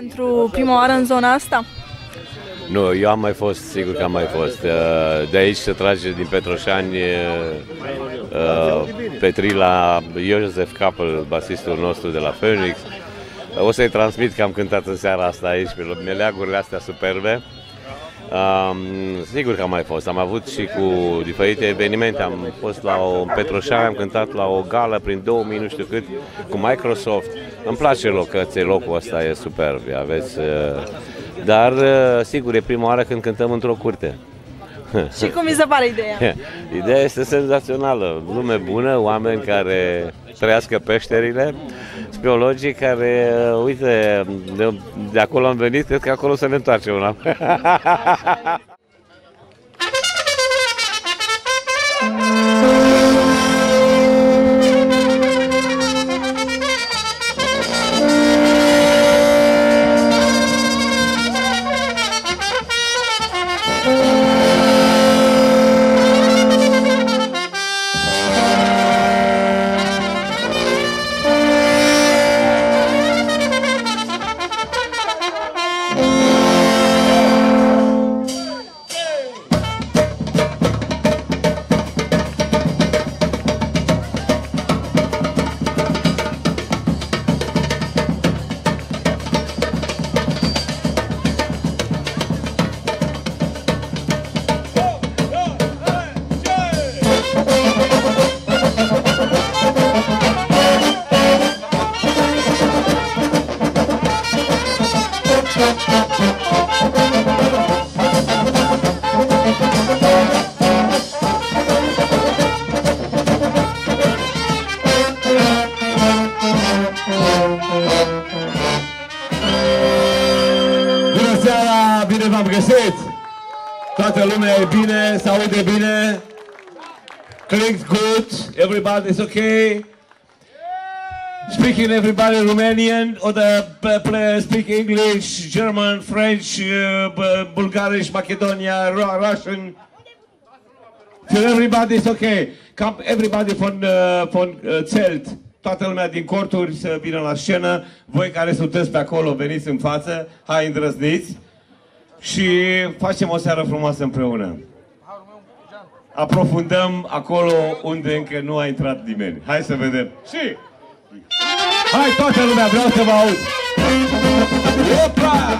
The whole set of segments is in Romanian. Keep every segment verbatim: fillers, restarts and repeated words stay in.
pentru prima oară în zona asta? Nu, eu am mai fost, sigur că am mai fost. De aici se trage din Petroșani, Petrila, Iosef Capel, basistul nostru de la Phoenix. O să-i transmit că am cântat în seara asta aici, pe meleagurile astea superbe. Um, sigur că am mai fost, am avut și cu diferite evenimente, am fost la o Petroșani, am cântat la o gală prin două mii nu știu cât cu Microsoft. Îmi place locățe, locul ăsta e superb, aveți, uh, dar uh, sigur e prima oară când cântăm într-o curte. Și cum mi se pare ideea? Ideea este senzațională, lume bună, oameni care trăiască peșterile, speologii care, uite, de, de acolo am venit, cred că acolo să ne întoarcem una. V-am găsit! Toată lumea e bine, se aude bine. Clicks good, everybody's okay. Speaking everybody Romanian or the players speak English, German, French, uh, Bulgarian, Macedonia, Russian. Till everybody's okay. Come everybody from uh, from uh, Zelt. Toată lumea din corturi să vină la scenă. Voi care sunteți pe acolo, veniți în față. Hai, îndrăzniți. Și facem o seară frumoasă împreună. Aprofundăm acolo unde încă nu a intrat nimeni. Hai să vedem. Și... hai toată lumea, vreau să vă aud. Opa!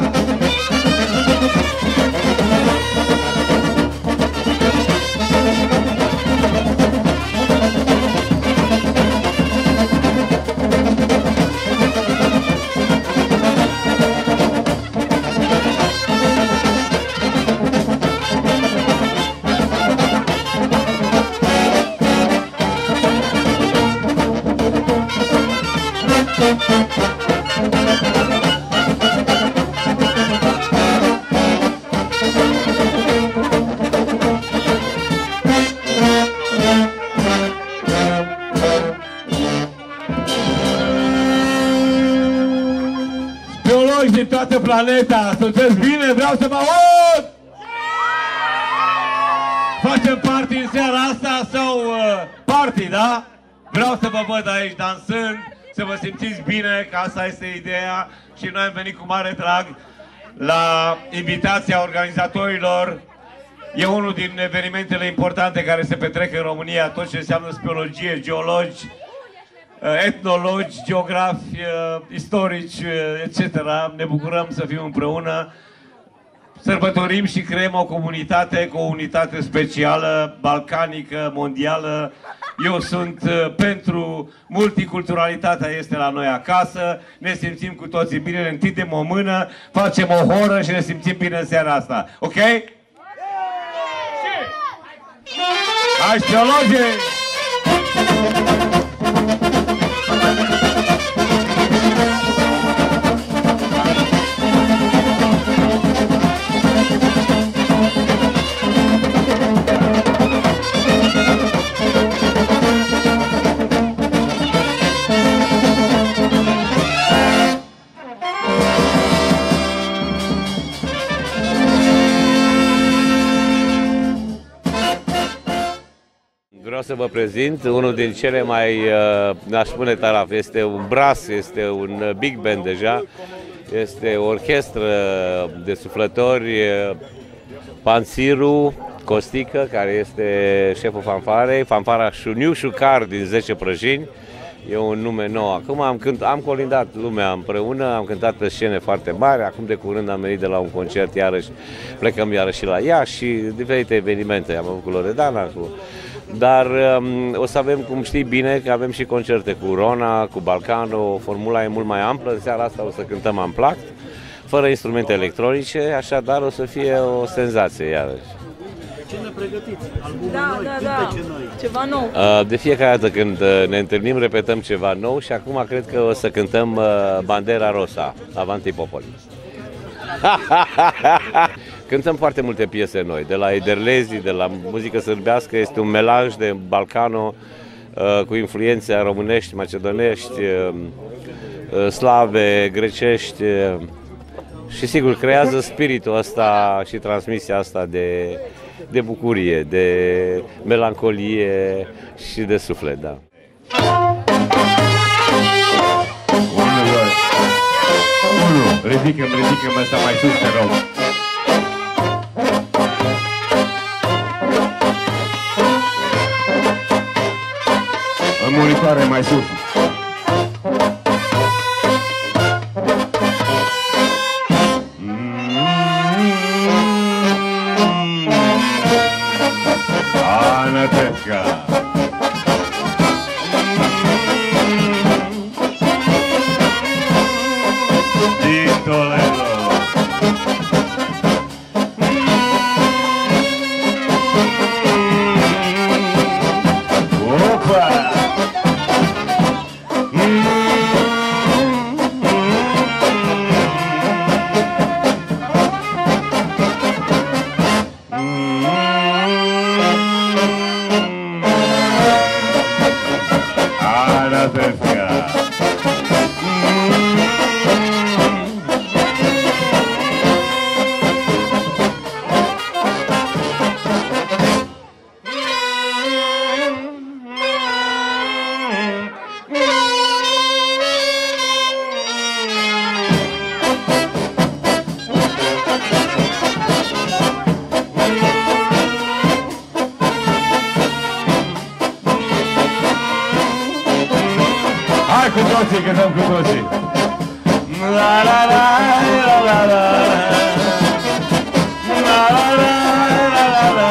Speologi din toată planeta, sunteți bine? Vreau să vă aud! Facem party în seara asta sau uh, party, da? Vreau să vă văd aici dansând, să vă simțiți bine, că asta este ideea și noi am venit cu mare drag la invitația organizatorilor. E unul din evenimentele importante care se petrec în România, tot ce înseamnă speologie, geologi, etnologi, geografi, istorici, et cetera. Ne bucurăm să fim împreună, sărbătorim și creăm o comunitate cu o unitate specială, balcanică, mondială. Eu sunt pentru multiculturalitatea, este la noi acasă, ne simțim cu toții bine, ne întindem o mână, facem o horă și ne simțim bine în seara asta. Ok? Hai, speologi! Vreau să vă prezint unul din cele mai, n-aș spune taraf, este un brass, este un big band deja. Este o orchestră de suflători, Panțiru Costică, care este șeful fanfarei, fanfara Șuniu Șucar din zece Prăjini, e un nume nou. Acum am, cânt, am colindat lumea împreună, am cântat pe scene foarte mari, acum de curând am venit de la un concert, iarăși plecăm iarăși la Iași și diferite evenimente, am avut cu Loredana, cu... Dar um, o să avem, cum știi bine, că avem și concerte cu Rona, cu Balcano, formula e mult mai amplă, în seara asta o să cântăm Unplugged, fără instrumente electronice, așadar o să fie o senzație iarăși. Ce ne pregătiți? Albume Da, noi, da, da, noi. ceva nou. De fiecare dată când ne întâlnim repetăm ceva nou și acum cred că o să cântăm Bandera Rosa, Avanti Popoli. Cântăm foarte multe piese noi, de la Ederlezi, de la muzică sârbească, este un melanj de Balcano cu influențe românești, macedonești, slave, grecești și sigur creează spiritul ăsta și transmisia asta de, de bucurie, de melancolie și de suflet, da. Ridică-mi, ridică-mi ăsta mai sus, te rog. În monitoare mai sus. Anătesca. Din Toledo. Opa! Hai cu toții, cântăm cu toții. La la la la la la la la la la la la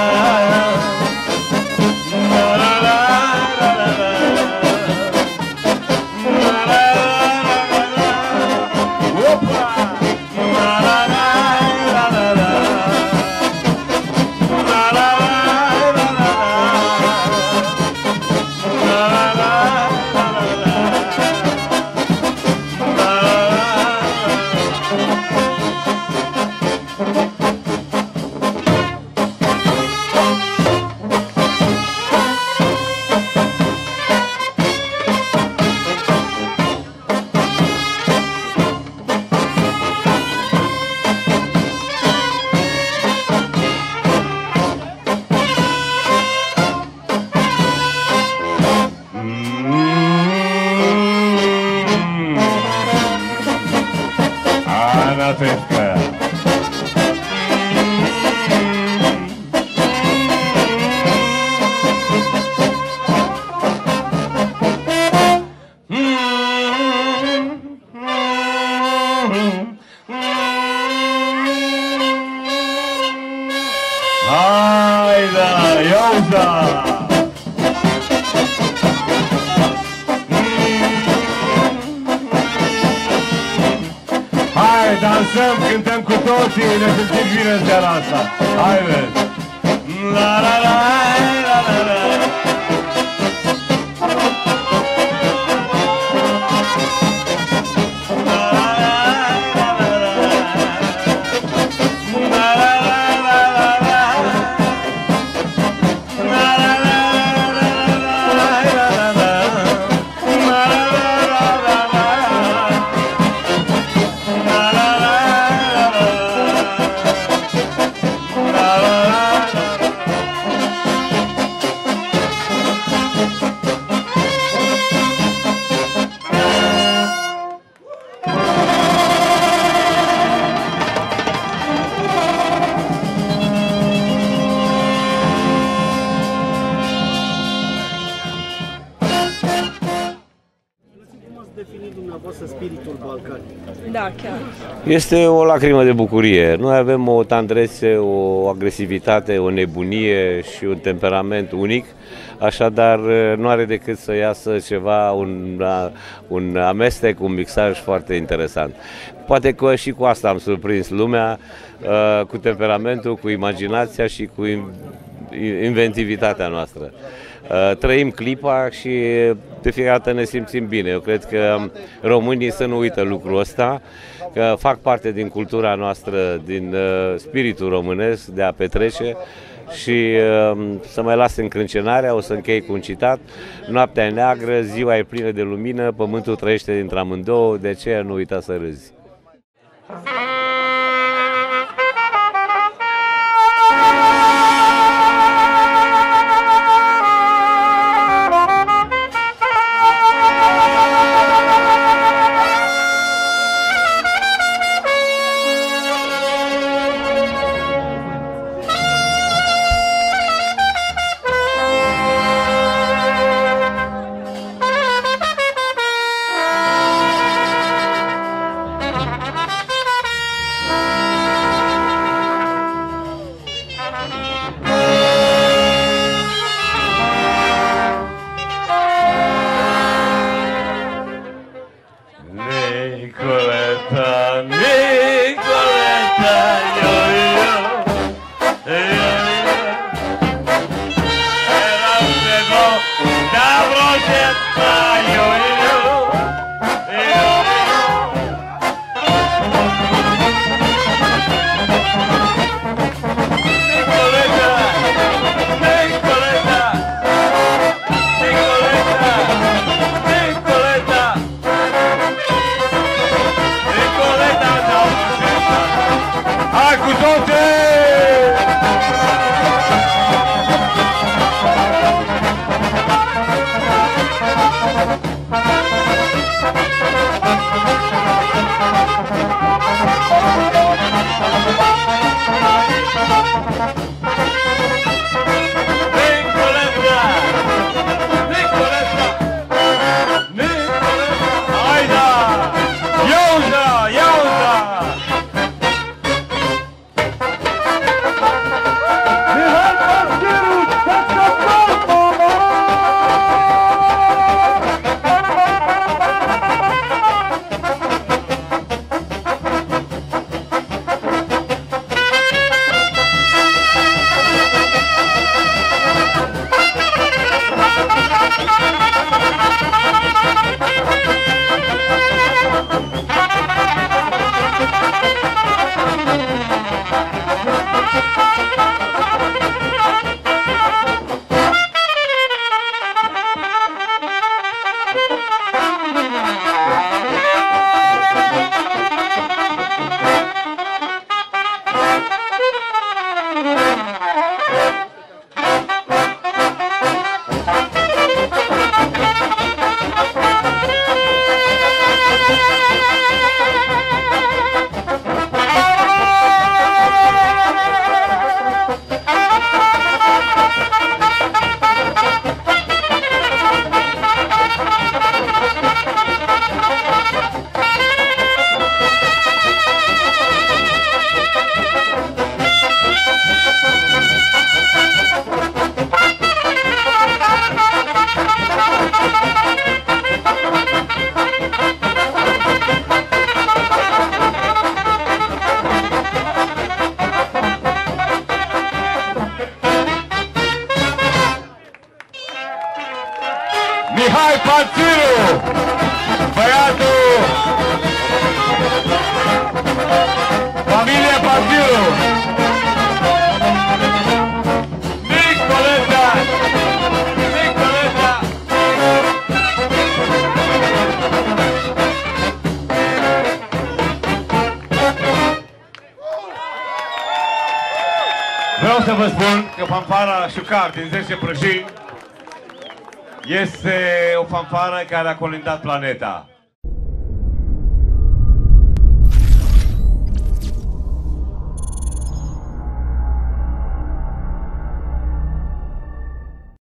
Anătesca. Hai da, Iauza! Hai, dansăm, cântăm cu toții, ne simțim bine în seara asta. Hai, vezi! La la la la la la. defini dumneavoastră spiritul balcanic? Da, chiar. Este o lacrimă de bucurie. Noi avem o tandrețe, o agresivitate, o nebunie și un temperament unic, așadar nu are decât să iasă ceva, un, un amestec, un mixaj foarte interesant. Poate că și cu asta am surprins lumea, cu temperamentul, cu imaginația și cu inventivitatea noastră. Trăim clipa și de fiecare dată ne simțim bine. Eu cred că românii să nu uită lucrul ăsta, că fac parte din cultura noastră, din spiritul românesc de a petrece și să mai las încrâncenarea, o să închei cu un citat: noaptea e neagră, ziua e plină de lumină, pământul trăiește dintre amândouă, de aceea nu uita să râzi. Mihai Panțiru, băiatul, familia Panțiru, Nicoleta, Nicoleta. Vreau să vă spun că fanfara Șucar din zece Prăjini este o fanfară care a colindat planeta.